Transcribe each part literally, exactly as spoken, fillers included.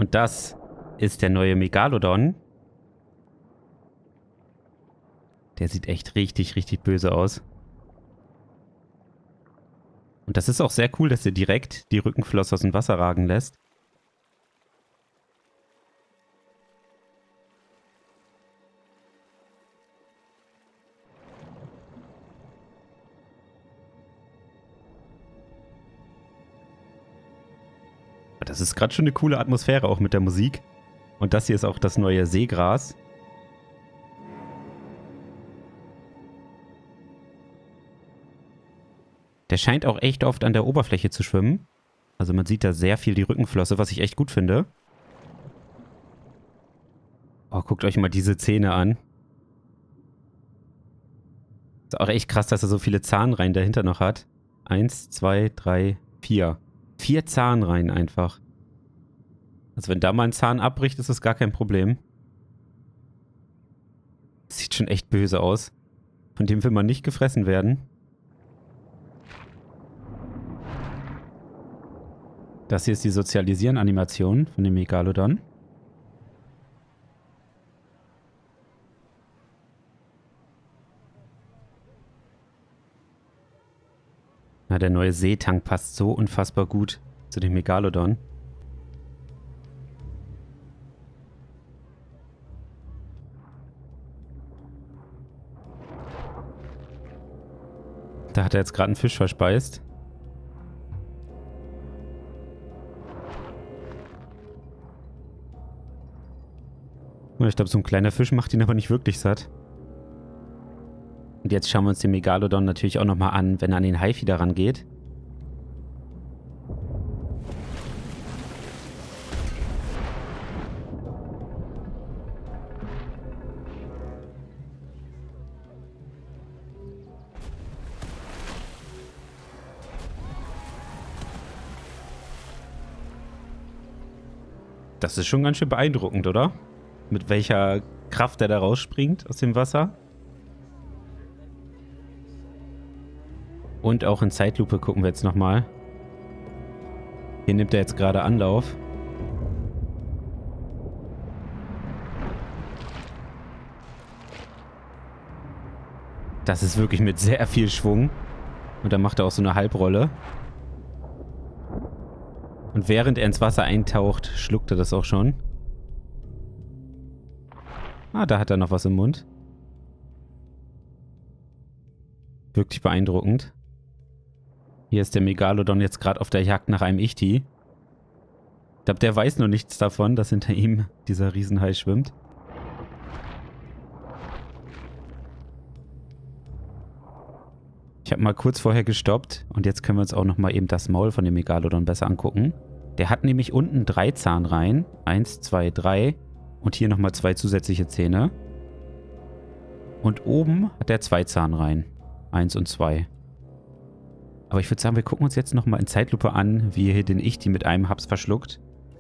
Und das ist der neue Megalodon. Der sieht echt richtig, richtig böse aus. Und das ist auch sehr cool, dass er direkt die Rückenflosse aus dem Wasser ragen lässt. Das ist gerade schon eine coole Atmosphäre auch mit der Musik. Und das hier ist auch das neue Seegras. Der scheint auch echt oft an der Oberfläche zu schwimmen. Also man sieht da sehr viel die Rückenflosse, was ich echt gut finde. Oh, guckt euch mal diese Zähne an. Ist auch echt krass, dass er so viele Zahnreihen dahinter noch hat. Eins, zwei, drei, vier. Vier Zahnreihen einfach. Also wenn da mal ein Zahn abbricht, ist das gar kein Problem. Sieht schon echt böse aus. Von dem will man nicht gefressen werden. Das hier ist die Sozialisieren-Animation von dem Megalodon. Na, der neue Seetank passt so unfassbar gut zu dem Megalodon. Da hat er jetzt gerade einen Fisch verspeist. Ich glaube, so ein kleiner Fisch macht ihn aber nicht wirklich satt. Und jetzt schauen wir uns den Megalodon natürlich auch nochmal an, wenn er an den Haifi da rangeht. Das ist schon ganz schön beeindruckend, oder? Mit welcher Kraft er da rausspringt aus dem Wasser. Und auch in Zeitlupe gucken wir jetzt nochmal. Hier nimmt er jetzt gerade Anlauf. Das ist wirklich mit sehr viel Schwung. Und dann macht er auch so eine Halbrolle. Und während er ins Wasser eintaucht, schluckt er das auch schon. Ah, da hat er noch was im Mund. Wirklich beeindruckend. Hier ist der Megalodon jetzt gerade auf der Jagd nach einem Ichti. Ich glaube, der weiß noch nichts davon, dass hinter ihm dieser Riesenhai schwimmt. Ich habe mal kurz vorher gestoppt und jetzt können wir uns auch nochmal eben das Maul von dem Megalodon besser angucken. Der hat nämlich unten drei Zahnreihen. Eins, zwei, drei. Und hier nochmal zwei zusätzliche Zähne. Und oben hat er zwei Zahnreihen. Eins und zwei. Aber ich würde sagen, wir gucken uns jetzt nochmal in Zeitlupe an, wie er hier den Ichti mit einem Haps verschluckt.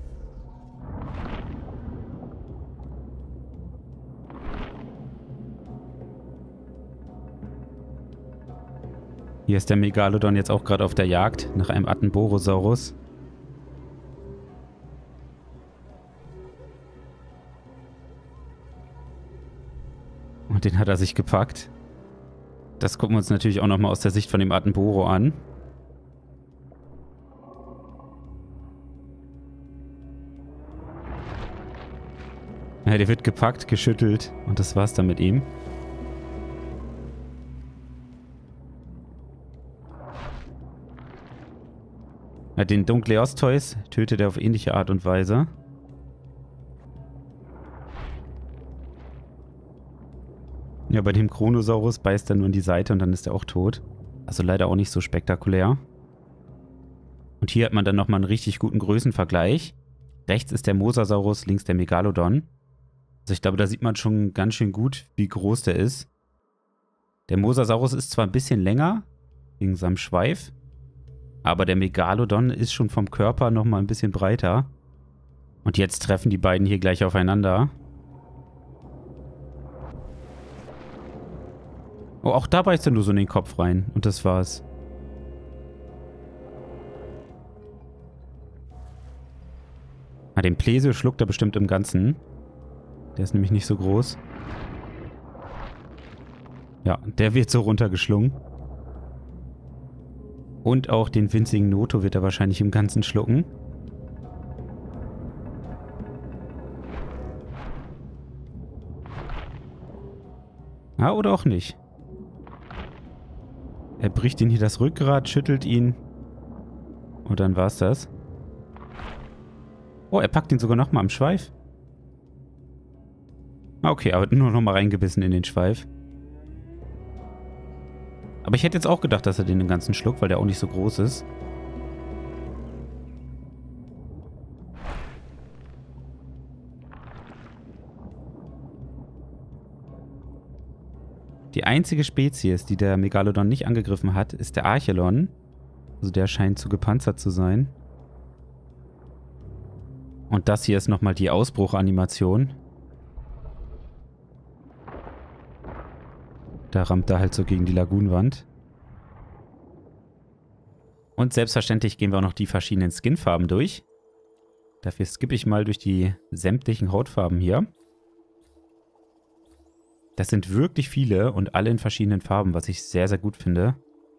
Hier ist der Megalodon jetzt auch gerade auf der Jagd nach einem Attenborosaurus. Und den hat er sich gepackt. Das gucken wir uns natürlich auch nochmal aus der Sicht von dem Attenboro an. Ja, der wird gepackt, geschüttelt und das war's dann mit ihm. Ja, den Dunkleosteus tötet er auf ähnliche Art und Weise. Ja, bei dem Kronosaurus beißt er nur in die Seite und dann ist er auch tot. Also leider auch nicht so spektakulär. Und hier hat man dann nochmal einen richtig guten Größenvergleich. Rechts ist der Mosasaurus, links der Megalodon. Also ich glaube, da sieht man schon ganz schön gut, wie groß der ist. Der Mosasaurus ist zwar ein bisschen länger, wegen seinem Schweif, aber der Megalodon ist schon vom Körper nochmal ein bisschen breiter. Und jetzt treffen die beiden hier gleich aufeinander. Oh, auch da beißt er nur so in den Kopf rein. Und das war's. Ah, den Plesio schluckt er bestimmt im Ganzen. Der ist nämlich nicht so groß. Ja, der wird so runtergeschlungen. Und auch den winzigen Noto wird er wahrscheinlich im Ganzen schlucken. Ja, oder auch nicht. Er bricht ihn hier das Rückgrat, schüttelt ihn. Und dann war's das. Oh, er packt ihn sogar nochmal am Schweif. Ah, okay, aber nur nochmal reingebissen in den Schweif. Aber ich hätte jetzt auch gedacht, dass er den ganzen schluckt, weil der auch nicht so groß ist. Die einzige Spezies, die der Megalodon nicht angegriffen hat, ist der Archelon. Also der scheint zu gepanzert zu sein. Und das hier ist nochmal die Ausbruchanimation. Da rammt er halt so gegen die Lagunenwand. Und selbstverständlich gehen wir auch noch die verschiedenen Skinfarben durch. Dafür skippe ich mal durch die sämtlichen Hautfarben hier. Das sind wirklich viele und alle in verschiedenen Farben, was ich sehr, sehr gut finde.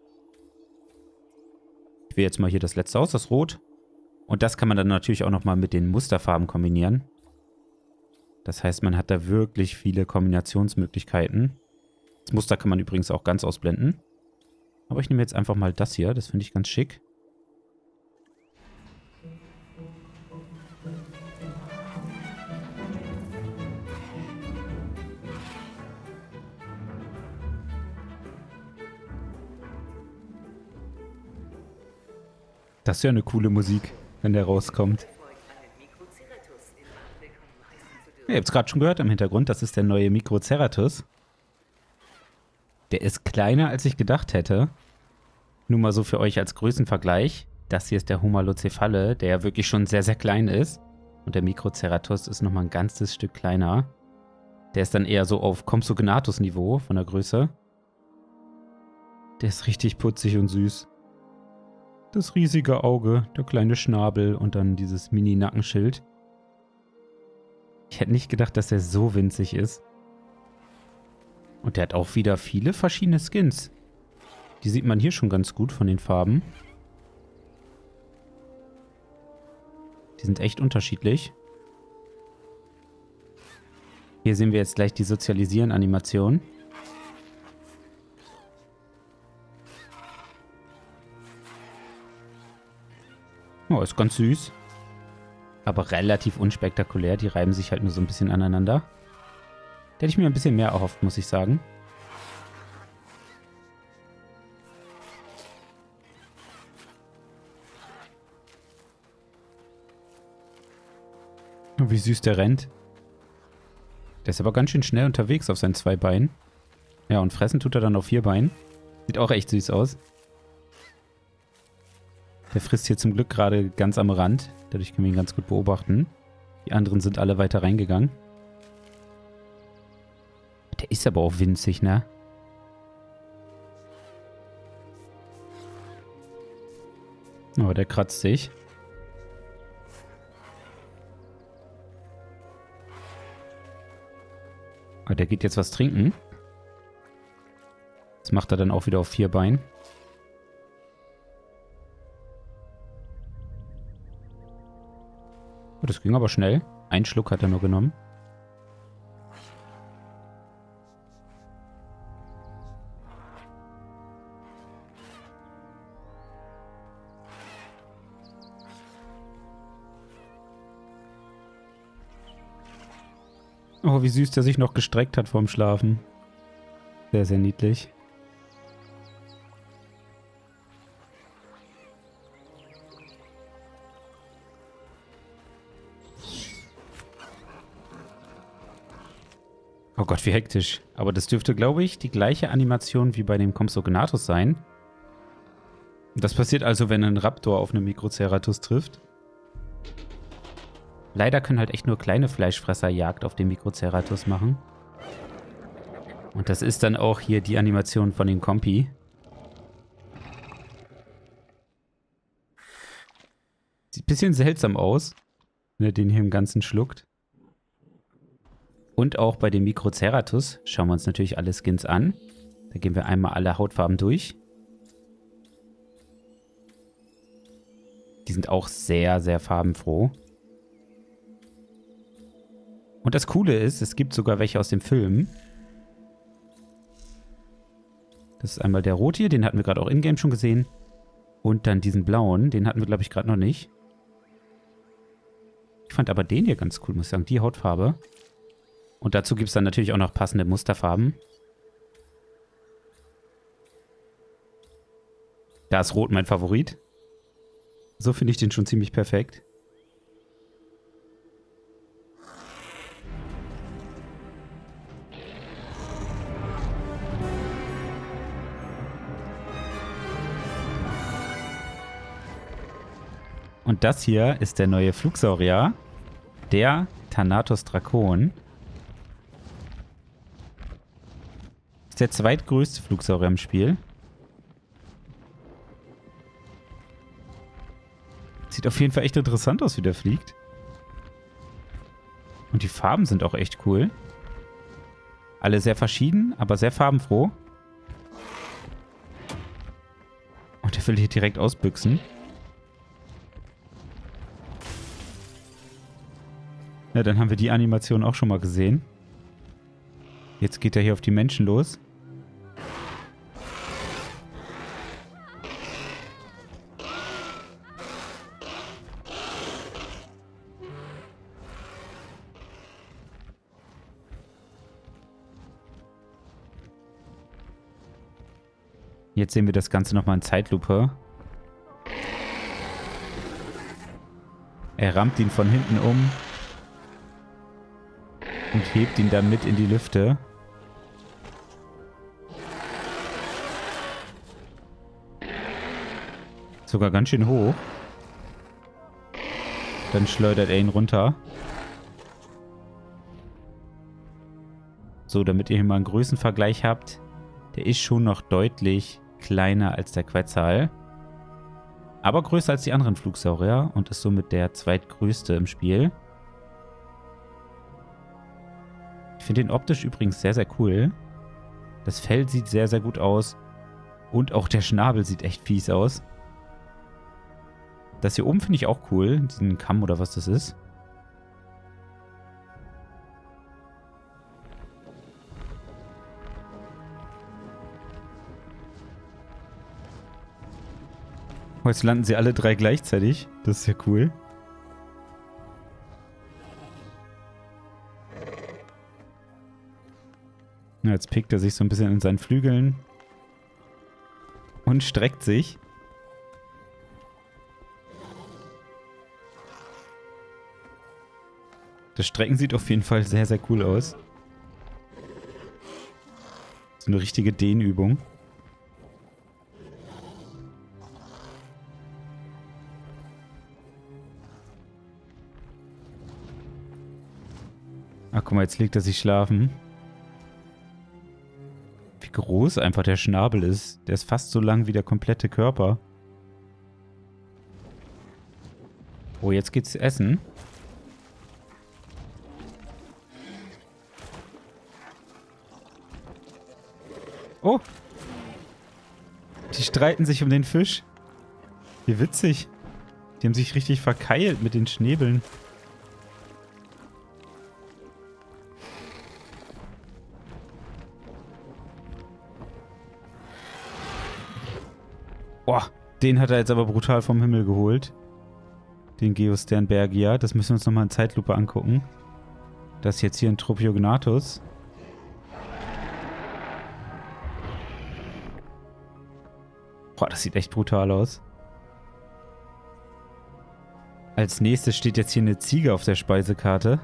Ich wähle jetzt mal hier das letzte aus, das Rot. Und das kann man dann natürlich auch nochmal mit den Musterfarben kombinieren. Das heißt, man hat da wirklich viele Kombinationsmöglichkeiten. Das Muster kann man übrigens auch ganz ausblenden. Aber ich nehme jetzt einfach mal das hier, das finde ich ganz schick. Das ist ja eine coole Musik, wenn der rauskommt. Ja, ihr habt es gerade schon gehört im Hintergrund, das ist der neue Microceratus. Der ist kleiner, als ich gedacht hätte. Nur mal so für euch als Größenvergleich. Das hier ist der Homalocephale, der ja wirklich schon sehr, sehr klein ist. Und der Microceratus ist nochmal ein ganzes Stück kleiner. Der ist dann eher so auf Compsognathus-Niveau von der Größe. Der ist richtig putzig und süß. Das riesige Auge, der kleine Schnabel und dann dieses Mini-Nackenschild. Ich hätte nicht gedacht, dass der so winzig ist. Und der hat auch wieder viele verschiedene Skins. Die sieht man hier schon ganz gut von den Farben. Die sind echt unterschiedlich. Hier sehen wir jetzt gleich die Sozialisieren-Animation. Oh, ist ganz süß. Aber relativ unspektakulär. Die reiben sich halt nur so ein bisschen aneinander. Da hätte ich mir ein bisschen mehr erhofft, muss ich sagen. Oh, wie süß der rennt. Der ist aber ganz schön schnell unterwegs auf seinen zwei Beinen. Ja, und fressen tut er dann auf vier Beinen. Sieht auch echt süß aus. Der frisst hier zum Glück gerade ganz am Rand. Dadurch können wir ihn ganz gut beobachten. Die anderen sind alle weiter reingegangen. Der ist aber auch winzig, ne? Oh, der kratzt sich. Aber der geht jetzt was trinken. Das macht er dann auch wieder auf vier Beinen. Oh, das ging aber schnell. Einen Schluck hat er nur genommen. Oh, wie süß der sich noch gestreckt hat vorm Schlafen. Sehr, sehr niedlich. Oh Gott, wie hektisch. Aber das dürfte, glaube ich, die gleiche Animation wie bei dem Compsognathus sein. Das passiert also, wenn ein Raptor auf einen Microceratus trifft. Leider können halt echt nur kleine Fleischfresser Jagd auf den Microceratus machen. Und das ist dann auch hier die Animation von den Compi. Sieht ein bisschen seltsam aus. wenn er den hier im Ganzen schluckt. Und auch bei dem Microceratus schauen wir uns natürlich alle Skins an. Da gehen wir einmal alle Hautfarben durch. Die sind auch sehr, sehr farbenfroh. Und das Coole ist, es gibt sogar welche aus dem Film. Das ist einmal der Rot hier, den hatten wir gerade auch in-game schon gesehen. Und dann diesen blauen, den hatten wir, glaube ich, gerade noch nicht. Ich fand aber den hier ganz cool, muss ich sagen, die Hautfarbe. Und dazu gibt es dann natürlich auch noch passende Musterfarben. Da ist Rot mein Favorit. So finde ich den schon ziemlich perfekt. Und das hier ist der neue Flugsaurier, der Thanatos Drakon. Ist der zweitgrößte Flugsaurier im Spiel. Sieht auf jeden Fall echt interessant aus, wie der fliegt. Und die Farben sind auch echt cool. Alle sehr verschieden, aber sehr farbenfroh. Und der will hier direkt ausbüchsen. Ja, dann haben wir die Animation auch schon mal gesehen. Jetzt geht er hier auf die Menschen los. Jetzt sehen wir das Ganze nochmal in Zeitlupe. Er rammt ihn von hinten um und hebt ihn dann mit in die Lüfte. Sogar ganz schön hoch. Dann schleudert er ihn runter. So, damit ihr hier mal einen Größenvergleich habt. Der ist schon noch deutlich kleiner als der Quetzal. Aber größer als die anderen Flugsaurier und ist somit der zweitgrößte im Spiel. Ich finde den optisch übrigens sehr, sehr cool. Das Fell sieht sehr, sehr gut aus. Und auch der Schnabel sieht echt fies aus. Das hier oben finde ich auch cool. Diesen Kamm oder was das ist. Jetzt landen sie alle drei gleichzeitig. Das ist ja cool. Na, jetzt pickt er sich so ein bisschen in seinen Flügeln. Und streckt sich. Das Strecken sieht auf jeden Fall sehr, sehr cool aus. So eine richtige Dehnübung. Ach, guck mal, jetzt legt er sich schlafen. Wie groß einfach der Schnabel ist. Der ist fast so lang wie der komplette Körper. Oh, jetzt geht's essen. Oh! Die streiten sich um den Fisch. Wie witzig. Die haben sich richtig verkeilt mit den Schnäbeln. Boah, den hat er jetzt aber brutal vom Himmel geholt. Den Geosternbergia. Das müssen wir uns nochmal in Zeitlupe angucken. Das ist jetzt hier ein Tropiognathus. Boah, das sieht echt brutal aus. Als nächstes steht jetzt hier eine Ziege auf der Speisekarte.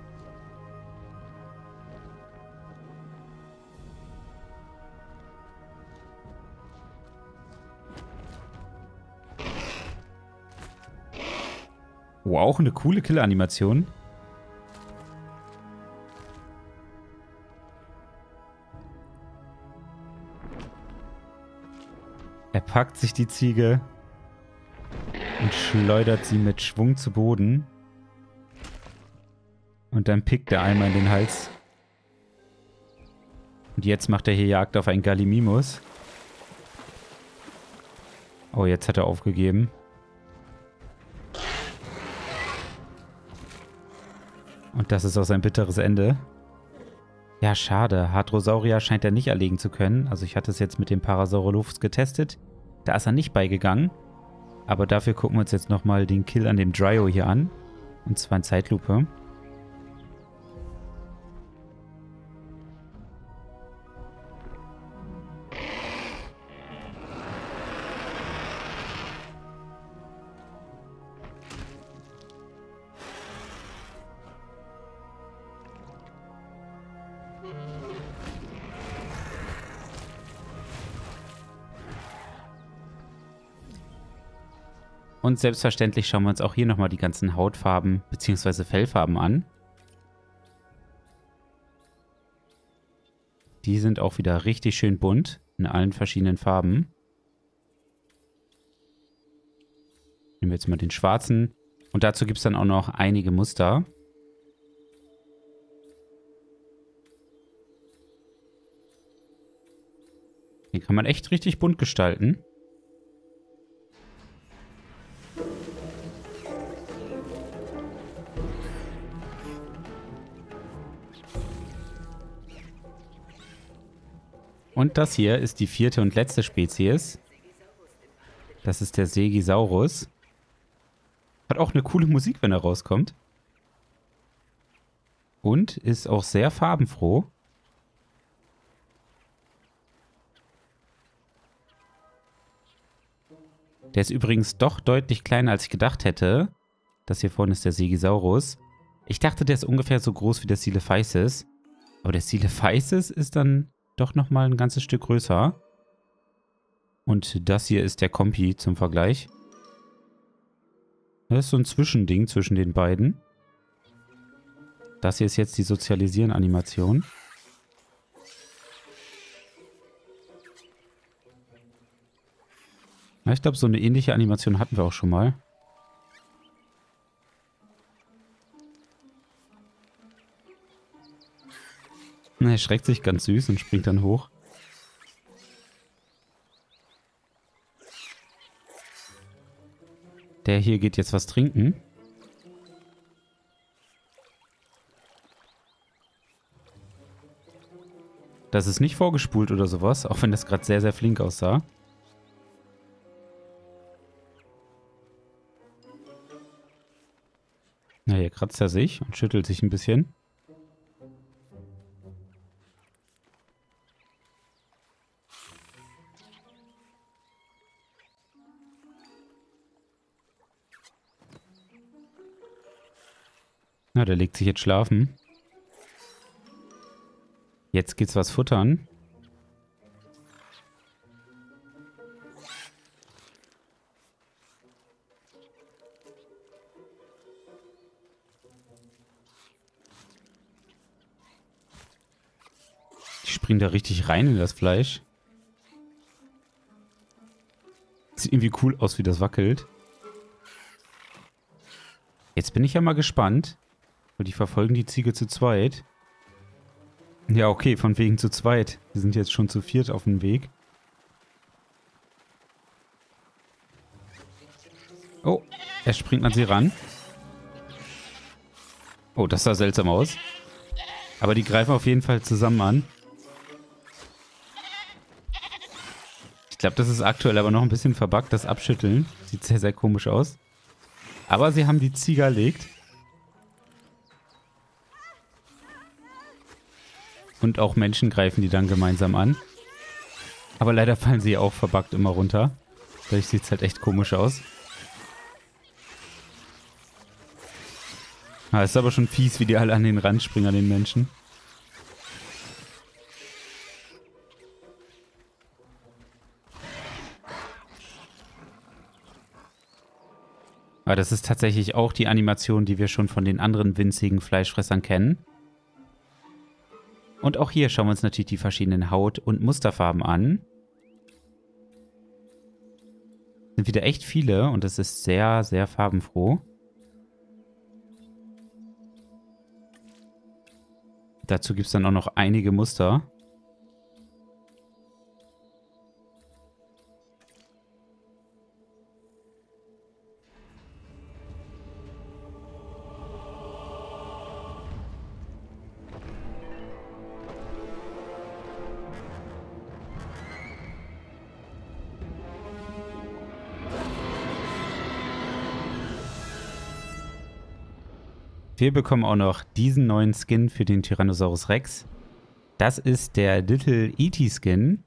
Oh, auch eine coole Killanimation. Er packt sich die Ziege und schleudert sie mit Schwung zu Boden. Und dann pickt er einmal in den Hals. Und jetzt macht er hier Jagd auf einen Gallimimus. Oh, jetzt hat er aufgegeben. Und das ist auch sein bitteres Ende. Ja, schade. Hadrosaurier scheint er nicht erlegen zu können. Also ich hatte es jetzt mit dem Parasaurolophus getestet. Da ist er nicht beigegangen. Aber dafür gucken wir uns jetzt nochmal den Kill an dem Dryo hier an. Und zwar in Zeitlupe. Und selbstverständlich schauen wir uns auch hier nochmal die ganzen Hautfarben bzw. Fellfarben an. Die sind auch wieder richtig schön bunt in allen verschiedenen Farben. Nehmen wir jetzt mal den schwarzen. Und dazu gibt es dann auch noch einige Muster. Den kann man echt richtig bunt gestalten. Und das hier ist die vierte und letzte Spezies. Das ist der Segisaurus. Hat auch eine coole Musik, wenn er rauskommt. Und ist auch sehr farbenfroh. Der ist übrigens doch deutlich kleiner, als ich gedacht hätte. Das hier vorne ist der Segisaurus. Ich dachte, der ist ungefähr so groß wie der Silophysis. Aber der Silophysis ist dann doch nochmal ein ganzes Stück größer. Und das hier ist der Kompi zum Vergleich. Das ist so ein Zwischending zwischen den beiden. Das hier ist jetzt die Sozialisieren-Animation. Ja, ich glaube, so eine ähnliche Animation hatten wir auch schon mal. Er schreckt sich ganz süß und springt dann hoch. Der hier geht jetzt was trinken. Das ist nicht vorgespult oder sowas, auch wenn das gerade sehr, sehr flink aussah. Na, hier kratzt er sich und schüttelt sich ein bisschen. Na, der legt sich jetzt schlafen. Jetzt geht's was futtern. Die springen da richtig rein in das Fleisch. Sieht irgendwie cool aus, wie das wackelt. Jetzt bin ich ja mal gespannt. Weil die verfolgen die Ziege zu zweit. Ja, okay, von wegen zu zweit. Wir sind jetzt schon zu viert auf dem Weg. Oh, er springt an sie ran. Oh, das sah seltsam aus. Aber die greifen auf jeden Fall zusammen an. Ich glaube, das ist aktuell aber noch ein bisschen verbuggt, das Abschütteln. Sieht sehr, sehr komisch aus. Aber sie haben die Ziege erlegt. Und auch Menschen greifen die dann gemeinsam an. Aber leider fallen sie auch verbuggt immer runter. Dadurch sieht es halt echt komisch aus. Ah, ist aber schon fies, wie die alle an den Rand springen, an den Menschen. Aber das ist tatsächlich auch die Animation, die wir schon von den anderen winzigen Fleischfressern kennen. Und auch hier schauen wir uns natürlich die verschiedenen Haut- und Musterfarben an. Sind wieder echt viele und es ist sehr, sehr farbenfroh. Dazu gibt es dann auch noch einige Muster. Wir bekommen auch noch diesen neuen Skin für den Tyrannosaurus Rex. Das ist der Little E T Skin.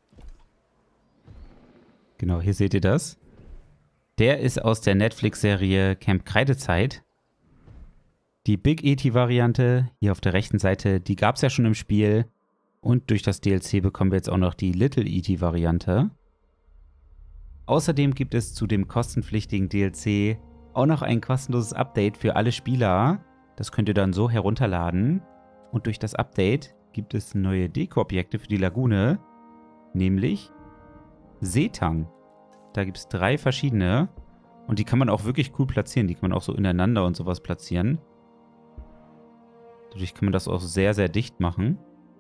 Genau, hier seht ihr das. Der ist aus der Netflix-Serie Camp Kreidezeit. Die Big E T-Variante, hier auf der rechten Seite, die gab es ja schon im Spiel. Und durch das D L C bekommen wir jetzt auch noch die Little E T-Variante. Außerdem gibt es zu dem kostenpflichtigen D L C auch noch ein kostenloses Update für alle Spieler. Das könnt ihr dann so herunterladen. Und durch das Update gibt es neue Deko-Objekte für die Lagune, nämlich Seetang. Da gibt es drei verschiedene und die kann man auch wirklich cool platzieren. Die kann man auch so ineinander und sowas platzieren. Dadurch kann man das auch sehr, sehr dicht machen.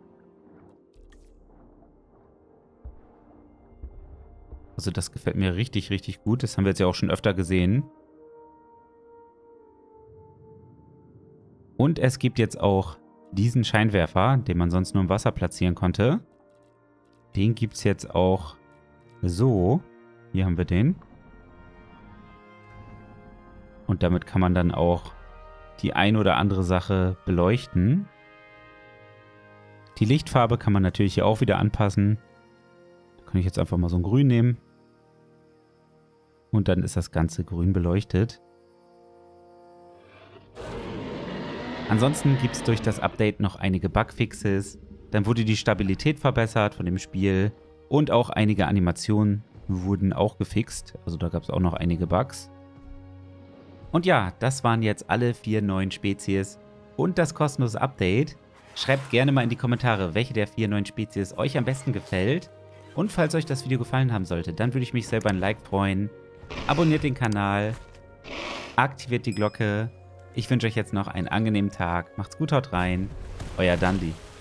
Also das gefällt mir richtig, richtig gut. Das haben wir jetzt ja auch schon öfter gesehen. Und es gibt jetzt auch diesen Scheinwerfer, den man sonst nur im Wasser platzieren konnte. Den gibt es jetzt auch so. Hier haben wir den. Und damit kann man dann auch die ein oder andere Sache beleuchten. Die Lichtfarbe kann man natürlich hier auch wieder anpassen. Da kann ich jetzt einfach mal so ein Grün nehmen. Und dann ist das Ganze grün beleuchtet. Ansonsten gibt es durch das Update noch einige Bugfixes. Dann wurde die Stabilität verbessert von dem Spiel. Und auch einige Animationen wurden auch gefixt. Also da gab es auch noch einige Bugs. Und ja, das waren jetzt alle vier neuen Spezies und das kostenlose Update. Schreibt gerne mal in die Kommentare, welche der vier neuen Spezies euch am besten gefällt. Und falls euch das Video gefallen haben sollte, dann würde ich mich selber ein Like freuen. Abonniert den Kanal, aktiviert die Glocke. Ich wünsche euch jetzt noch einen angenehmen Tag. Macht's gut, haut rein. Euer Dundee.